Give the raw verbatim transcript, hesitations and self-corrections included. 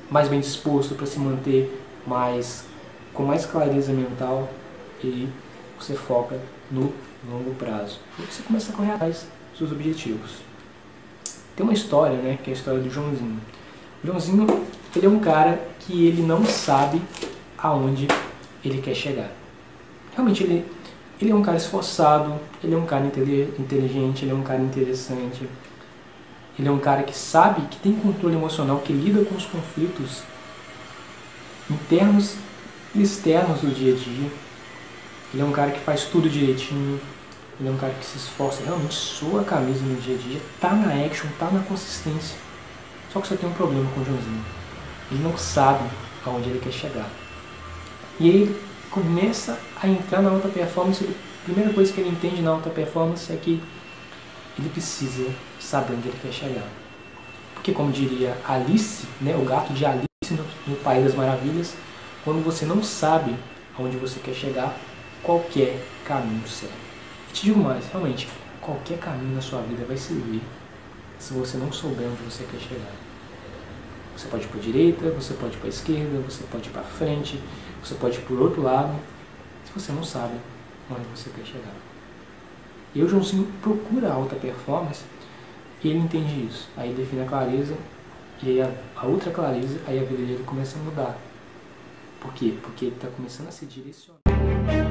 mais bem disposto, para se manter mais, com mais clareza mental, e você foca no longo prazo. E você começa a correr atrás dos seus objetivos. Tem uma história, né, que é a história do Joãozinho. O Joãozinho, ele é um cara que ele não sabe aonde ele quer chegar. Realmente, ele, ele é um cara esforçado, ele é um cara inteligente, ele é um cara interessante. Ele é um cara que sabe, que tem controle emocional, que lida com os conflitos internos e externos do dia a dia. Ele é um cara que faz tudo direitinho. Ele é um cara que se esforça, realmente sua a camisa no dia a dia, tá na action, tá na consistência. Só que só tem um problema com o Joãozinho. Ele não sabe aonde ele quer chegar. E aí ele começa a entrar na alta performance. A primeira coisa que ele entende na alta performance é que ele precisa saber onde ele quer chegar. Porque, como diria Alice, né, o gato de Alice no, no País das Maravilhas, quando você não sabe aonde você quer chegar, qualquer caminho serve. E te digo mais, realmente, qualquer caminho na sua vida vai servir se você não souber onde você quer chegar. Você pode ir para a direita, você pode ir para a esquerda, você pode ir para frente, você pode ir por outro lado, se você não sabe onde você quer chegar. E o Joãozinho procura a alta performance e ele entende isso. Aí ele define a clareza, e aí a, a outra clareza, aí a vida dele começa a mudar. Por quê? Porque ele está começando a se direcionar.